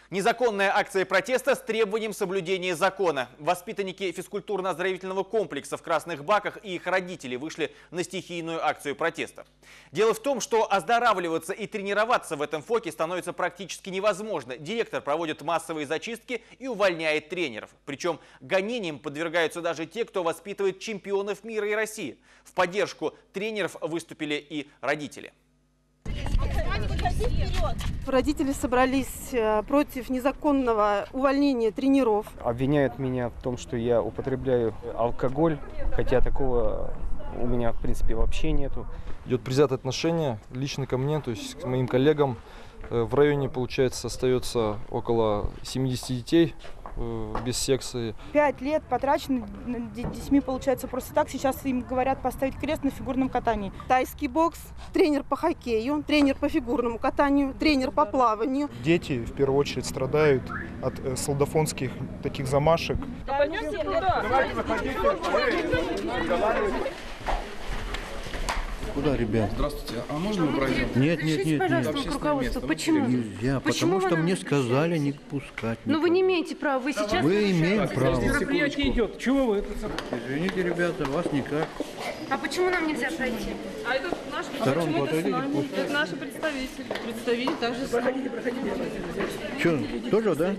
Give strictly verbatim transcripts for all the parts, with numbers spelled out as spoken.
Незаконная акция протеста с требованием соблюдения закона. Воспитанники физкультурно-оздоровительного комплекса в Красных Баках и их родители вышли на стихийную акцию протеста. Дело в том, что оздоравливаться и тренироваться в этом ФОКе становится практически невозможно. Директор проводит массовые зачистки и увольняет тренеров. Причем гонениям подвергаются даже те, кто воспитывает чемпионов мира и России. В поддержку тренеров выступили и родители. Родители собрались против незаконного увольнения тренеров. Обвиняют меня в том, что я употребляю алкоголь, хотя такого у меня, в принципе, вообще нету. Идет предвзятое отношение лично ко мне, то есть к моим коллегам. В районе, получается, остается около семидесяти детей без секции. Пять лет потрачены детьми, получается, просто так. Сейчас им говорят поставить крест на фигурном катании. Тайский бокс, тренер по хоккею, тренер по фигурному катанию, тренер по плаванию. Дети в первую очередь страдают от э, солдафонских таких замашек. Пойдемте туда. Куда, ребят? Здравствуйте. А можно мы пройдем? Нет, нет, нет, пожалуйста, нет. руководство, почему? Нельзя, Почему потому что нам... мне сказали не пускать. Ну вы не имеете права, вы сейчас... Вы имеете право. Мероприятие идет. Чего вы? Извините, ребята, вас никак. А почему нам нельзя пройти? А это наш Сторонку отойдите, пусть. Это наши представители. Представители также. Проходите, проходите. Что, тоже, да?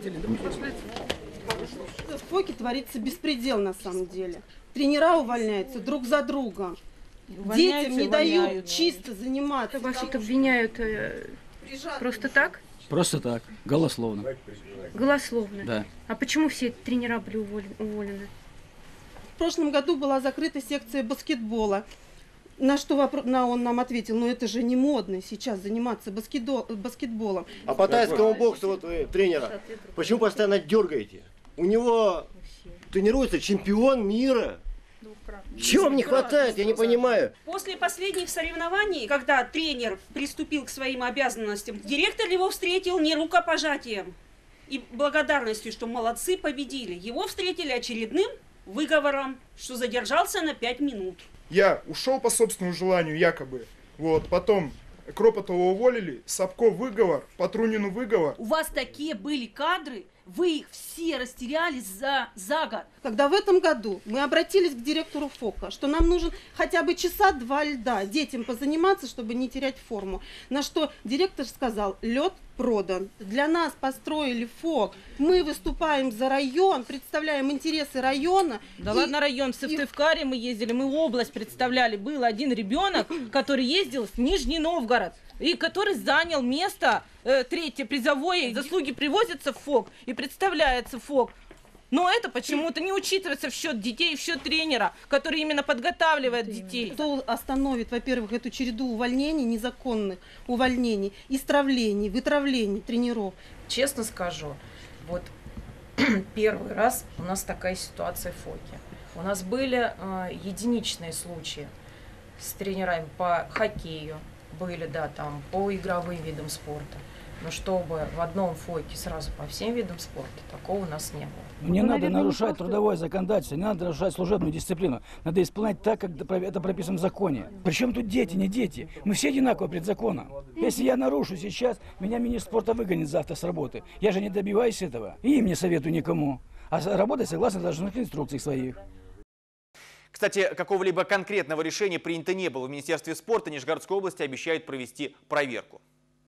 В ФОКе творится беспредел на самом деле. Тренера увольняются друг за другом. Детям не дают чисто заниматься. Вас тут обвиняют э, просто так? Просто так, голословно. Голословно? Да. А почему все тренера были уволены? уволены? В прошлом году была закрыта секция баскетбола. На что вопро... на он нам ответил, ну это же не модно сейчас заниматься баскетбол... баскетболом. А по тайскому боксу вот вы тренера, почему постоянно дергаете? У него тренируется чемпион мира. Чего вам не хватает, я не понимаю. После последних соревнований, когда тренер приступил к своим обязанностям, директор его встретил не рукопожатием и благодарностью, что молодцы, победили. Его встретили очередным выговором, что задержался на пять минут. Я ушел по собственному желанию, якобы. Вот, потом Кропотова уволили, Сапко выговор, Патрунину выговор. У вас такие были кадры, вы их все растеряли за, за год. Когда в этом году мы обратились к директору ФОКа, что нам нужен хотя бы часа два льда детям позаниматься, чтобы не терять форму. На что директор сказал, лед продан. Для нас построили ФОК. Мы выступаем за район, представляем интересы района. Да и, ладно, район, в Сыктывкаре мы ездили, мы область представляли. Был один ребенок, который ездил в Нижний Новгород. И который занял место э, третье призовое, заслуги привозятся в ФОК и представляется ФОК. Но это почему-то не учитывается в счет детей, в счет тренера, который именно подготавливает детей. Кто остановит, во-первых, эту череду увольнений, незаконных увольнений, истравлений, вытравлений тренеров? Честно скажу, вот первый раз у нас такая ситуация в ФОКе. У нас были э, единичные случаи с тренерами по хоккею. Были, да, там, по игровым видам спорта. Но чтобы в одном ФОКе сразу по всем видам спорта, такого у нас не было. Не ну, надо наверное, нарушать не трудовое законодательство, не надо нарушать служебную дисциплину. Надо исполнять так, как это прописано в законе. Причем тут дети, не дети. Мы все одинаковы перед законом. Если я нарушу сейчас, меня министр спорта выгонит завтра с работы. Я же не добиваюсь этого. И им не советую никому. А работать согласно должностных инструкций своих. Кстати, какого-либо конкретного решения принято не было. В Министерстве спорта Нижегородской области обещают провести проверку.